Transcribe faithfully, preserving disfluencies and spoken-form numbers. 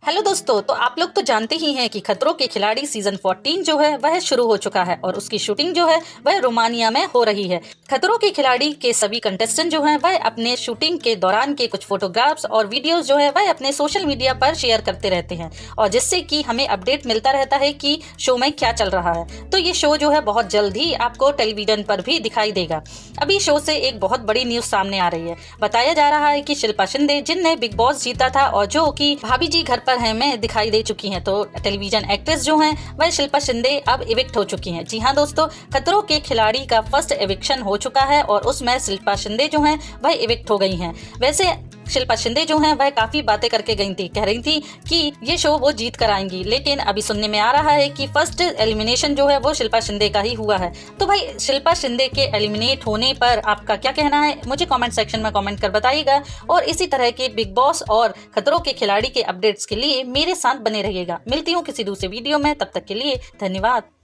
Hello दोस्तों, तो आप लोग तो जानते ही हैं कि खतरों के खिलाड़ी सीजन चौदह जो है वह शुरू हो चुका है और उसकी शूटिंग जो है वह रोमानिया में हो रही है। खतरों के खिलाड़ी के सभी कंटेस्टेंट जो हैं वह अपने शूटिंग के दौरान के कुछ फोटोग्राफ्स और वीडियोस जो है वह अपने सोशल मीडिया पर शेयर करते रहते हैं और जिससे कि हमें अपडेट मिलता रहता है कि शो में क्या चल रहा है। तो ये शो जो है बहुत जल्द ही आपको टेलीविजन पर भी दिखाई देगा। अभी शो से एक बहुत बड़ी न्यूज सामने आ रही है। बताया जा रहा है कि शिल्पा शिंदे, जिनने बिग बॉस जीता था और जो कि भाभी जी घर पर है में दिखाई दे चुकी हैं, तो टेलीविजन एक्ट्रेस जो हैं वह शिल्पा शिंदे अब इविक्ट हो चुकी हैं। जी हाँ दोस्तों, खतरों के खिलाड़ी का फर्स्ट एविक्शन हो चुका है और उसमें शिल्पा शिंदे जो हैं वह इविक्ट हो गई हैं। वैसे शिल्पा शिंदे जो हैं वह काफी बातें करके गई थी, कह रही थी कि ये शो वो जीत कर आएंगी, लेकिन अभी सुनने में आ रहा है कि फर्स्ट एलिमिनेशन जो है वो शिल्पा शिंदे का ही हुआ है। तो भाई शिल्पा शिंदे के एलिमिनेट होने पर आपका क्या कहना है, मुझे कमेंट सेक्शन में कमेंट कर बताइएगा और इसी तरह के बिग बॉस और खतरों के खिलाड़ी के अपडेट्स के लिए मेरे साथ बने रहिएगा। मिलती हूँ किसी दूसरे वीडियो में, तब तक के लिए धन्यवाद।